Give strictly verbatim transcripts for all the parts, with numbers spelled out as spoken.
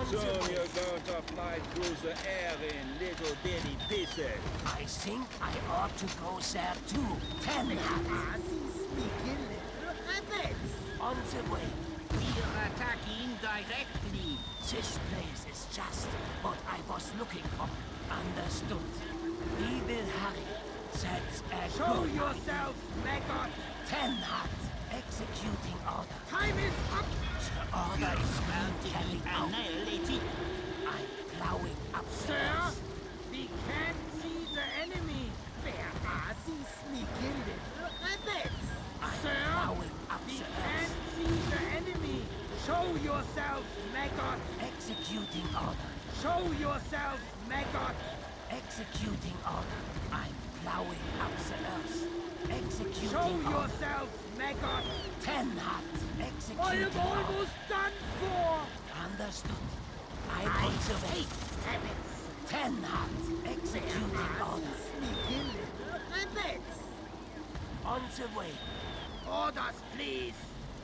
On the Soon way. you're going to fly through the air in little bitty pieces. I think I ought to go there too. Ten Ah, these sneaky little rabbits. on the way. We're attacking directly. This place is just what I was looking for. Understood. We will hurry. That's a Show good yourself, maggot. Ten hot. Executing order. Time is up. The order is being carried out. Annihilated. I'm plowing up the Sir, earth. we can't see the enemy. Where are these sneaky little rabbits? I'm Sir, plowing up we the can't earth. see the enemy. Show yourself, maggot. Executing order. Show yourself, maggot. Executing order. I'm plowing up the earth. Executing Show order. yourself, maggot. Ten hot. I Executing am order. almost done for. Understood. I'm on the way. Rabbits. Ten hot. Executing Where are order. these sneaky little rabbits? On the way. Orders, please.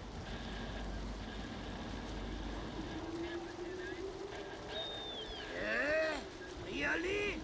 Eh? Really?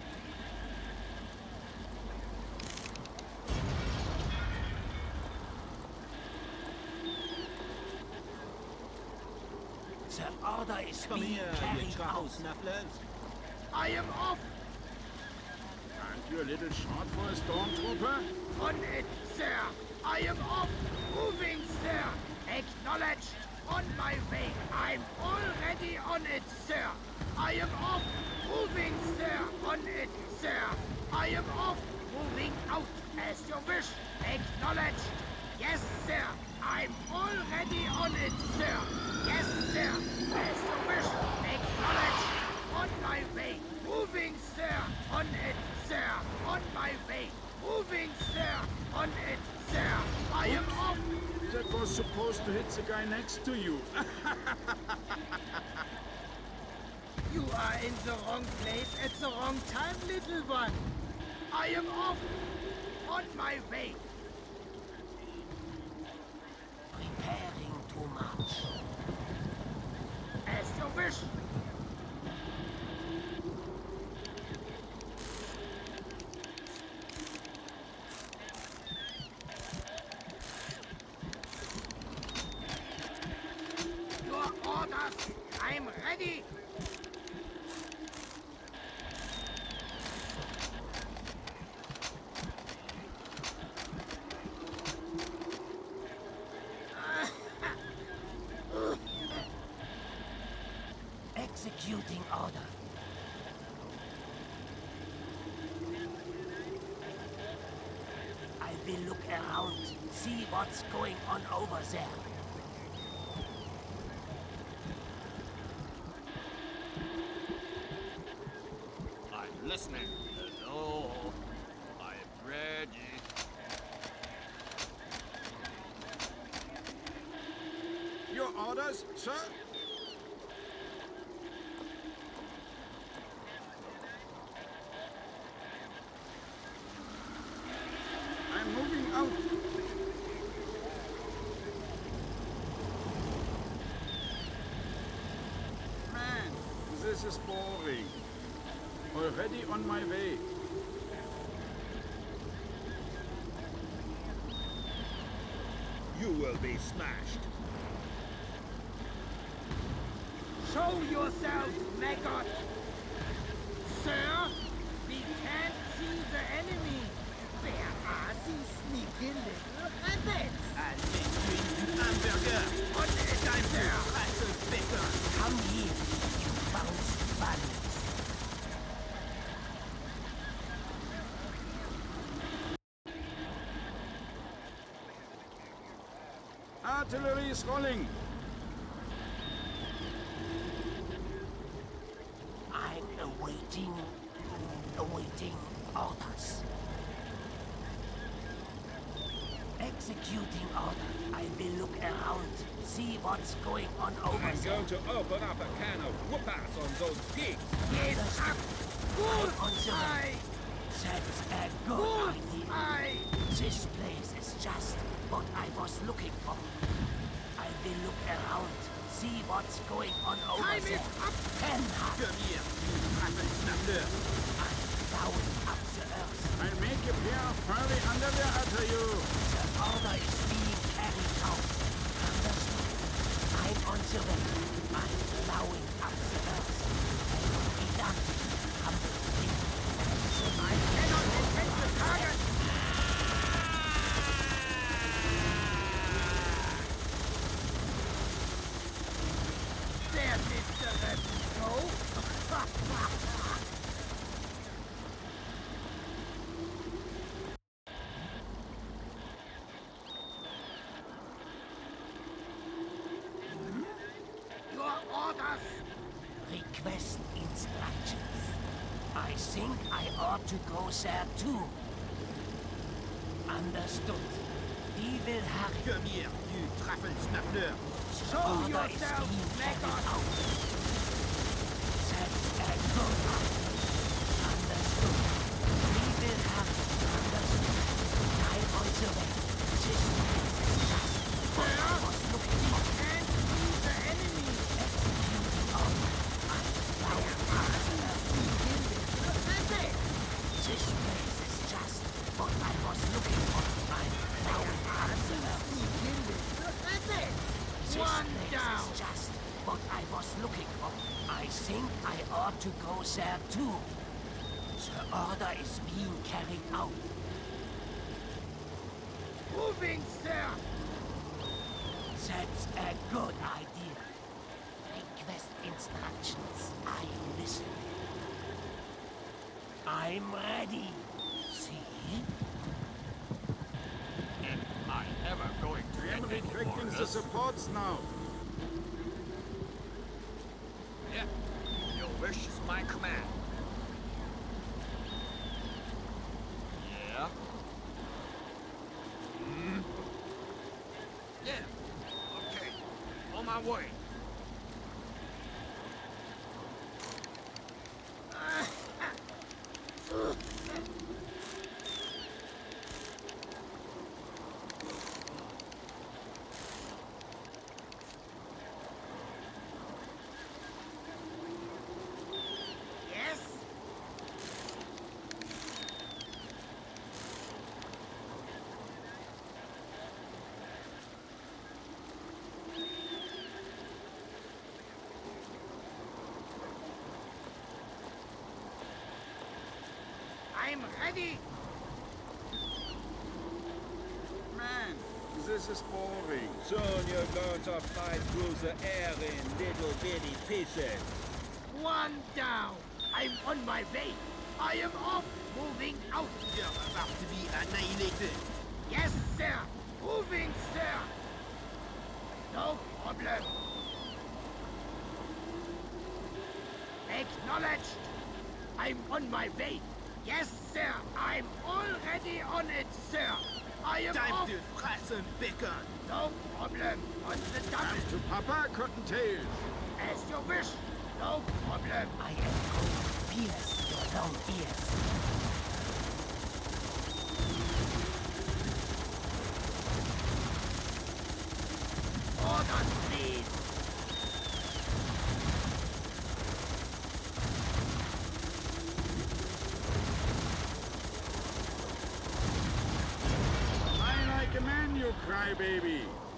The order is Come being here, you carried trouble out. snufflers. I am off. Aren't you a little short for a stormtrooper? On it, sir. I am off. Moving, sir. Acknowledged. On my way. I'm already on it, sir. I am off. Moving, sir. On it, sir. I am off. Moving out as you wish. Acknowledged. Yes, sir. I'm already on it, sir. Yes, sir. As you wish. Acknowledged. On my way. Moving, sir. On it, sir. On my way. Moving, sir. On it, sir. I am off. That was supposed to hit the guy next to you. You are in the wrong place at the wrong time, little one. I am off. On my way. Preparing too much. As you wish. Your orders. I'm ready. Executing order. I will look around, see what's going on over there. I'm listening. Hello. I'm ready. Your orders, sir? I'm moving out. Man, this is boring. Already on my way. You will be smashed. Show yourself, maggot. Sir, we can't see the enemy. Where are these sneaky little rabbits? I'll make you into hamburger. On it, Time sir. to pretzel bacon. Come here, you bouncy bunnies. Artillery is rolling. I'm awaiting, awaiting orders. Executing order. I will look around, see what's going on over I'm there. going to open up a can of whoop-ass on those pigs. Get up. Good On the way. eye. That's a good Good idea. eye. This place is just what I was looking for. I will look around, see what's going on over Time there. is up. Ten hot. Come here, you Raffensnappler. I'm plowing up the earth. I'll make a pair fairly underwear to you. The order is being carried out. Understood. I'm on the way. I'm plowing up the earth. They will be done. Humble thing. I cannot detect the target. There did the rebel go. Your orders. Request instructions. I think I ought to go there too. Understood. We will hurry. Come here, you Raffensnappler. Show Order is yourself, being carried Megas. out. That's a good idea. Understood. We will hurry. Understood. I'm on the way. This place is just what I was looking for. And see the enemy. Executing order. I'm plowing up the earth. This place is just what I was looking for. I'm plowing up the earth. This One place down. is just what I was looking for. I think I ought to go there too. The order is being carried out. Moving, sir. That's a good idea. Request instructions. I listen. I'm ready. See? Am I ever going to I am get any retracting the orders? supports now. Yeah, your wish is my command. Yeah? Hmm? Yeah, okay. On my way. Yes? I'm ready. Man, this is boring. Soon you're going to fly through the air in little bitty pieces. One down. I'm on my way. I am off. Moving out. You're about to be annihilated. Yes, sir. Moving, sir. No problem. Acknowledged. I'm on my way. Yes, sir. I'm already on it, sir. I am Time off. to press and beckon. No problem. On the Time double. to Papa Cottontails. As you wish. No problem. I am going to pierce your long ears. Orders, please. I like a man, you crybaby.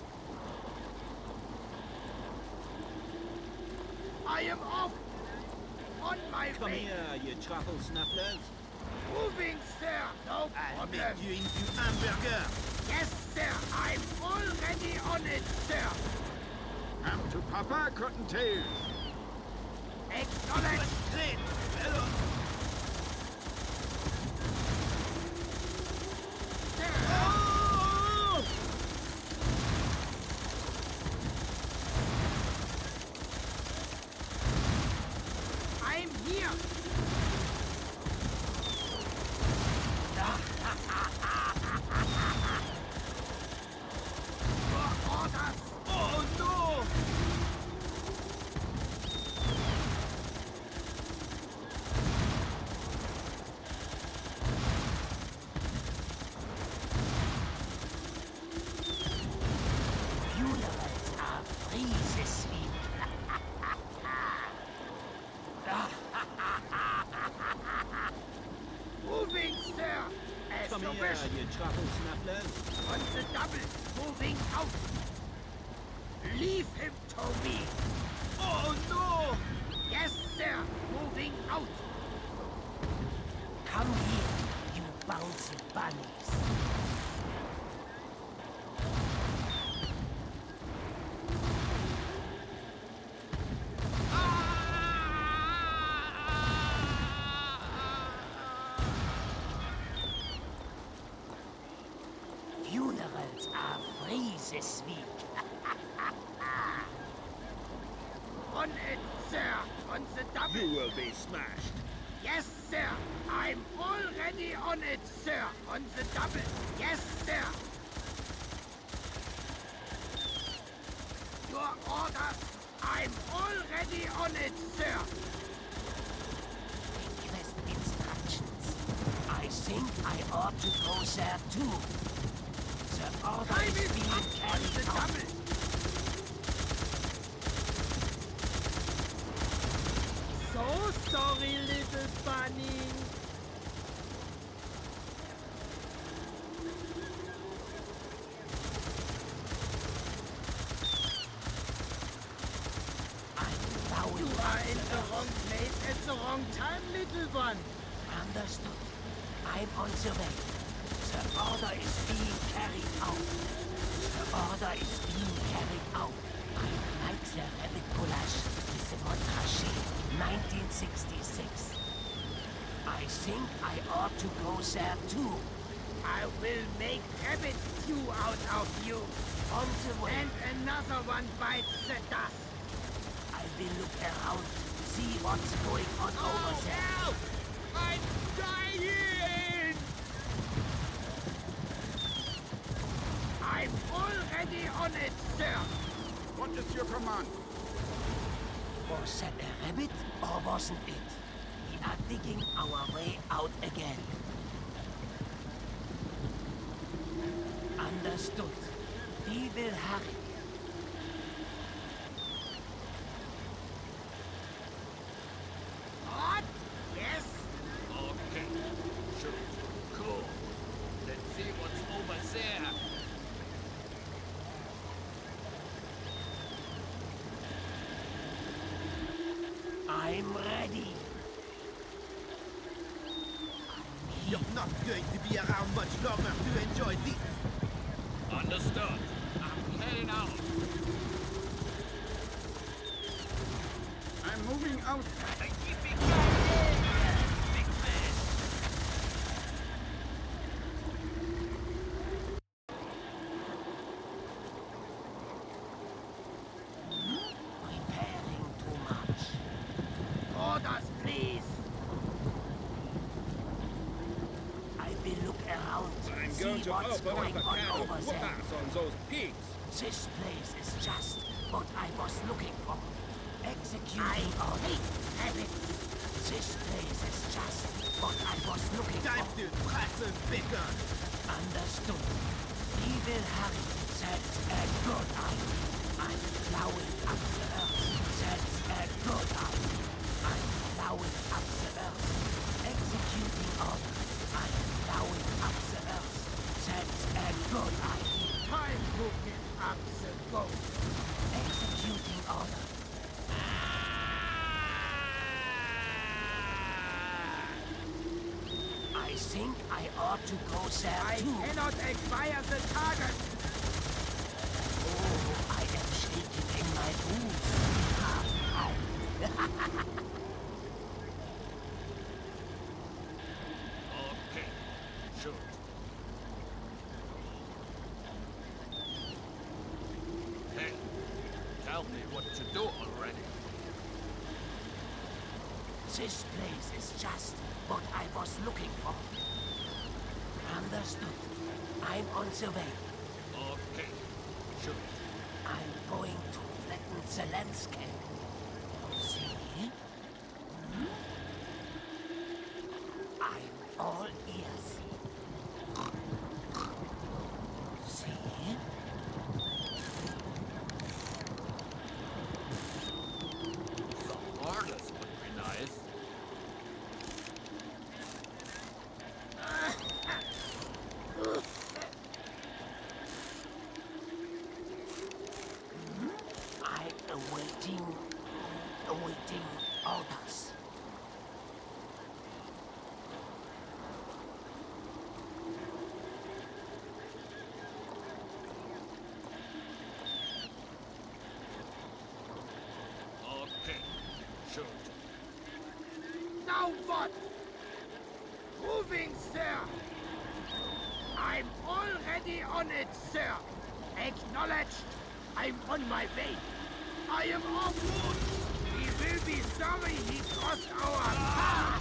I am off. On my Come way. here, you truffle snappers. Moving, sir. No I'll problem. make you into hamburger. Yes, sir. I'm already on it, sir. Come to Papa Cottontails. Acknowledged. Great, fellow. Sir. Oh! I'm here. Your orders. Oh no! trouble, Snuffler? On the double, moving out. Leave him to me. Oh, no! Yes, sir, moving out. Come here, you bouncy bunnies. Funerals are free this week. On it, sir, on the double. You will be smashed. Yes, sir, I'm already on it, sir, on the double. Yes, sir. Your orders, I'm already on it, sir. Request instructions. I think I ought to go there too. The order Time is is being up on carried the out. double. So sorry, little bunny. I'm bowing You down are in to the earth. wrong place at the wrong time, little one. Understood. I'm on the way. The order is being carried out. The order is being carried out. I like the rabbit collage with the Montrachet, nineteen sixty-six. I think I ought to go there too. I will make rabbit stew out of you. On the way. And another one bites the dust. I will look around, see what's going on over there. Help! I'm dying! I'm already on it, sir. What is your command? Was that a rabbit or wasn't it? We are digging our way out again. Understood. We will hurry. What? Yes? Okay, sure, cool. Let's see what's over there. I'm ready. I'm here. You're not going to be around much longer to enjoy this. Understood. I'm heading out. I'm moving out. Preparing too much. Orders, please. I will look around, I'm see going to what's open going up a on can of over there. whoop-ass on those pigs. This place is just what I was looking for. Executing I order. hate rabbits. This place is just what I was looking Time for. to crack some bacon. Understood. We will hurry. That's a good idea. I'm plowing up the earth. That's a good idea. I'm plowing up the earth. Executing order. I'm plowing up the earth. That's a good idea. Time to give up the ghost. Executing order. I think I ought to go there I too. cannot acquire the target. Oh, I am shaking in my boots. Half out. Okay, shoot. Hey, tell me what to do already. This place is just what I was looking for. Understood. I'm on the way. Okay, shoot. I'm going to flatten the landscape. See? I'm all ears. See? Some artists would be nice. Ugh. Now what? Moving, sir. I'm already on it, sir. Acknowledged. I'm on my way. I am off route. He will be sorry he crossed our path.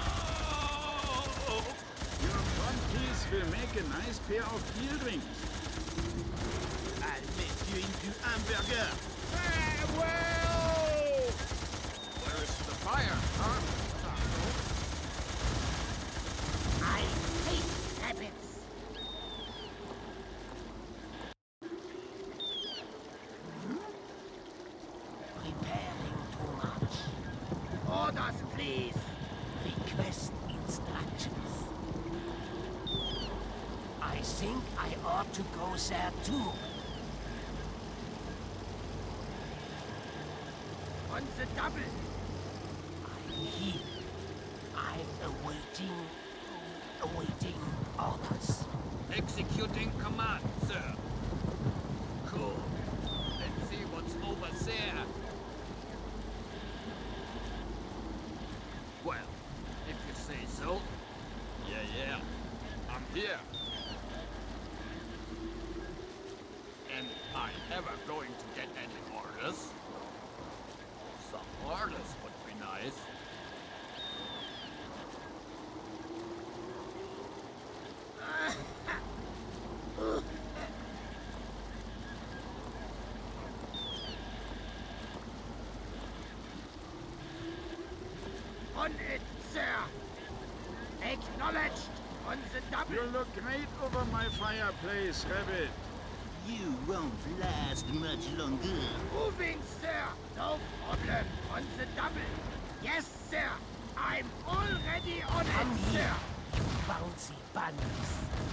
Your front piece will make a nice pair of heel rings. I'll make you into hamburger. Farewell! Where's the fire, huh? I hate rabbits. Preparing too much. Orders, please. Request instructions. I think I ought to go there too. On the double. I'm here. I'm awaiting... awaiting orders. Executing command, sir. Cool. Let's see what's over there. Well, if you say so. Yeah, yeah. I'm here. Am I ever going to get any orders? Some orders would be nice. On it, sir. Acknowledged. On the double. You look great over my fireplace, Rabbit. You won't last much longer. Moving, sir. No problem. On the double. Yes, sir. I'm already on Come it, here, sir. you bouncy bunnies.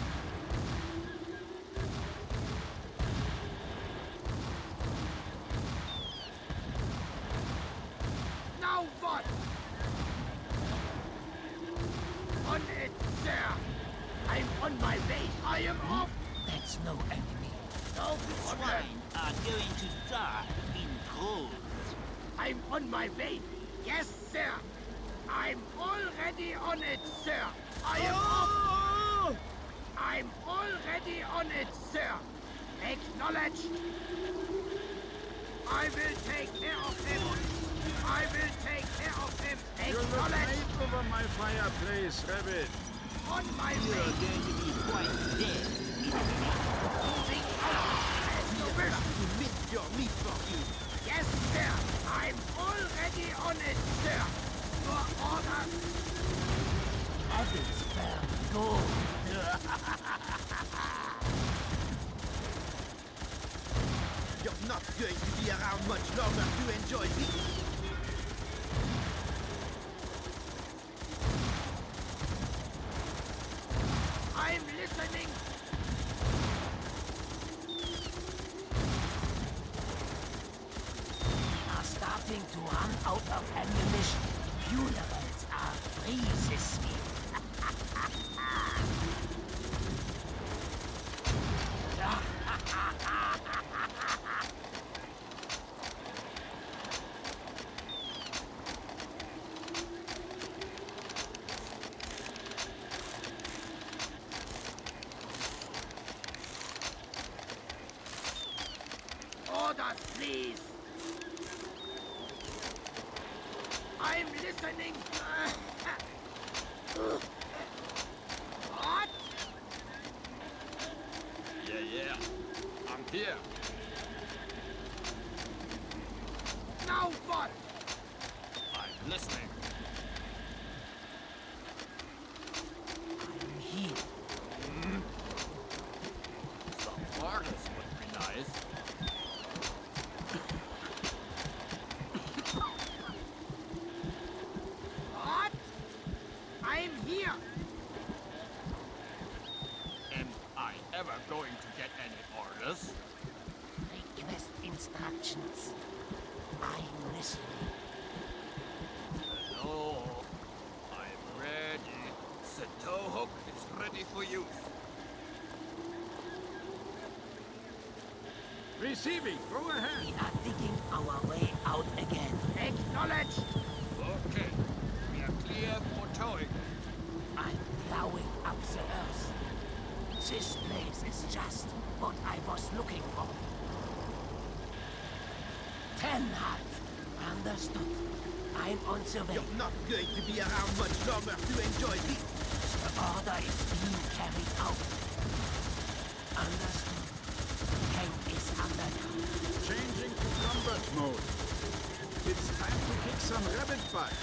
Now what? On it, sir. I'm on my way. I am off. That's no enemy. No problem. Swine are going to die in cold. I'm on my way. Yes, sir. I'm already on it, sir. I am off. I'm already on it, sir. Acknowledged. I will take care of him. I will take care of him. You look Acknowledged. great over my fireplace, Rabbit. On my You're way. going to be quite dead in a minute. Moving out. As you wish. To mince your meat for you. Yes, sir. I'm already on it, sir. Your orders. Ovens burn gold. You're not going to be around much longer to enjoy this. I'm listening. We are starting to run out of ammunition. Funerals are free this week. Orders, please. I'm listening. What? Yeah, yeah. I'm here. Now what? I'm listening. I'm here. Some orders would be nice. What? I'm here. Am I ever going to get any orders? Request instructions. I'm listening. Hello. I'm ready. The tow hook is ready for use. Receiving. Go ahead. We are digging our way out again. Acknowledged. Okay. We are clear Understood. I'm on the way. You're not going to be around much longer to enjoy this. The order is being carried out. Understood. Tank is under now. Changing to combat mode. It's time to kick some rabbit butt.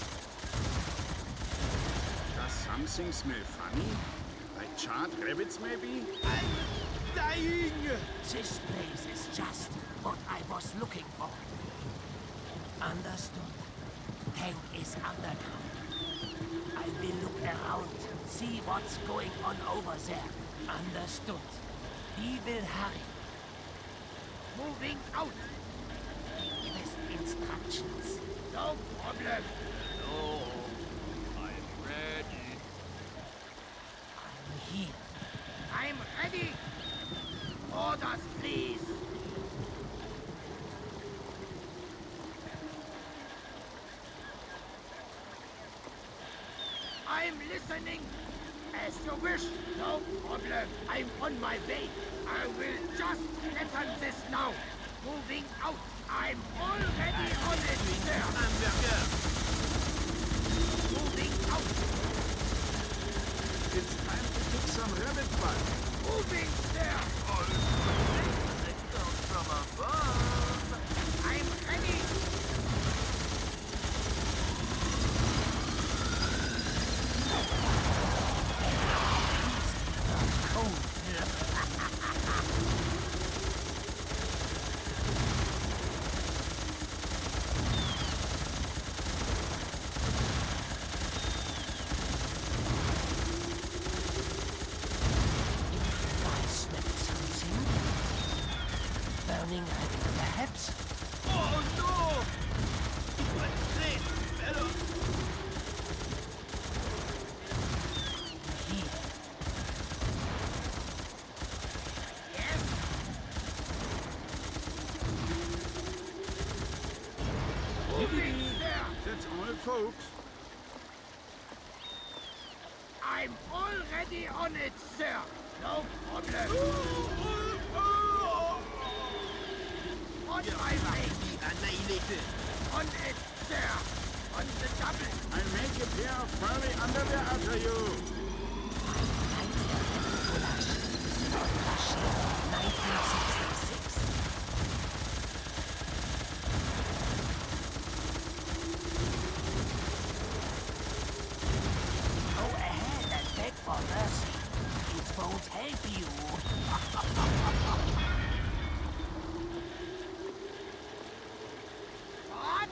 Does something smell funny? Like charred rabbits, maybe? I'm dying! This place is just what I was looking for. Understood. Tank is under now. I will look around, see what's going on over there. Understood. We will hurry. Moving out. Request instructions. No problem. No, I'm ready. I'm here. I'm ready. Orders, please. I'm listening. As you wish. No problem. I'm on my way. I will just get on this now. Moving out. I'm already on it, sir. Hamburger! Moving out. It's time to kick some rabbit butt. Moving, sir. From above. I'm ready. Burning rabbit, perhaps? Oh no! What's this, fellow? Here. Yes. Moving, sir. That's all, folks. I'm already on it, sir. No problem. On You're my about way. to be annihilated. On it, sir. On the double. I'll make a pair of furry underwear after you. nineteen sixty-six. Go ahead and beg for mercy. It won't help you. What?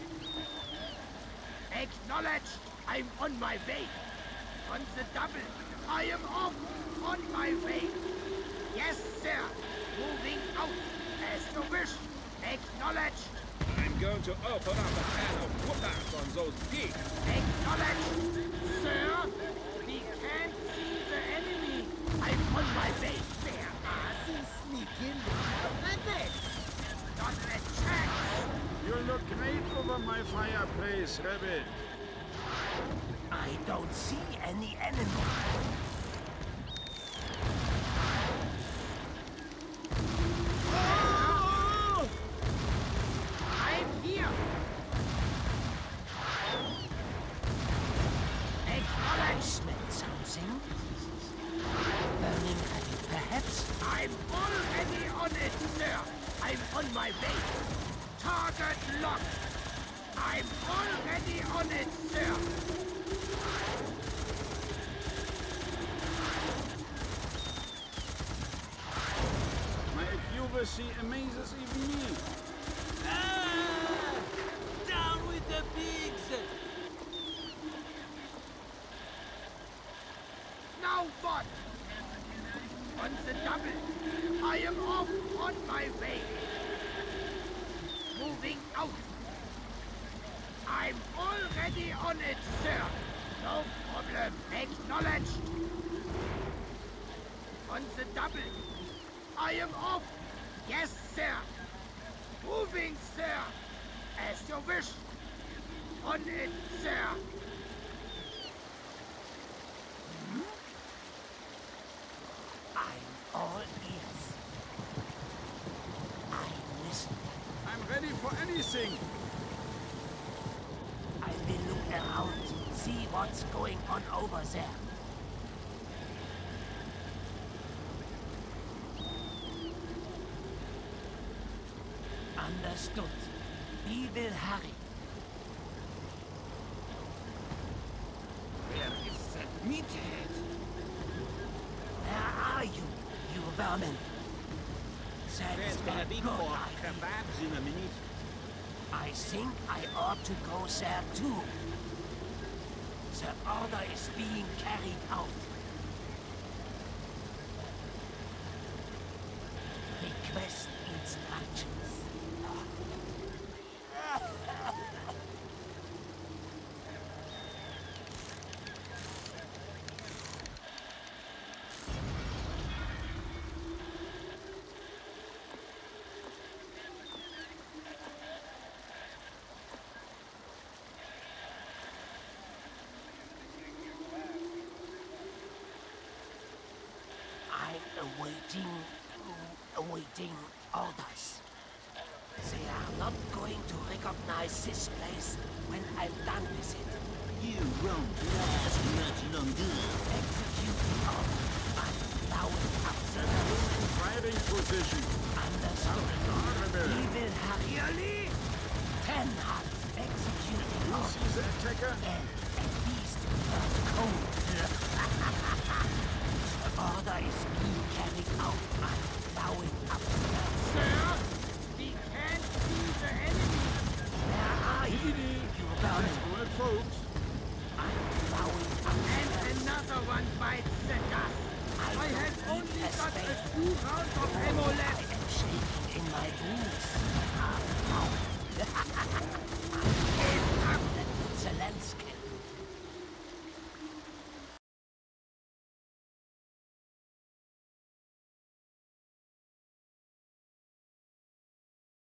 Acknowledge. I'm on my way. On the double. I am off. On my way. Yes, sir. Moving out. As you wish. Acknowledge. I'm going to open up a can of whoop-ass on those pigs. Acknowledge. Sir, we can't see the enemy. I'm on my way. There are some sneaking rabbits. Not a chance. You look great over my fireplace, rabbit. I don't see any enemy. I'm here. I Acknowledge. smell something. Burning rabbit, perhaps? I'm already on it, sir. I'm on my way. Target locked. I'm already on it, sir. My accuracy amazes even me. Ah! Down with the pigs! Now what? On the double. I am off on my way. Moving out. I'm already on it, sir. No problem. Acknowledged. On the double. I am off. Yes, sir. Moving, sir. As you wish. On it, sir. I'm all ears. I listen. I'm ready for anything. see what's going on over there. Understood. We will hurry. Where is that meathead? Where are you, you vermin? There's That's gonna a be good more idea. kebabs in a minute. I think I ought to go there too. The order is being carried out. Request instructions. Awaiting, awaiting orders. They are not going to recognize this place when I'm done with it. You won't last much longer. Execute the order. I'm plowing up the nose. Driving position. Understood. Honorable. We will hurry. Ten hot. Execute the Who order. sees the attacker? Then, at least, turn cold. The order is being carried out. I'm plowing up the nose. Sir, we can't see the enemy. Where are you, you vermin? Well, folks,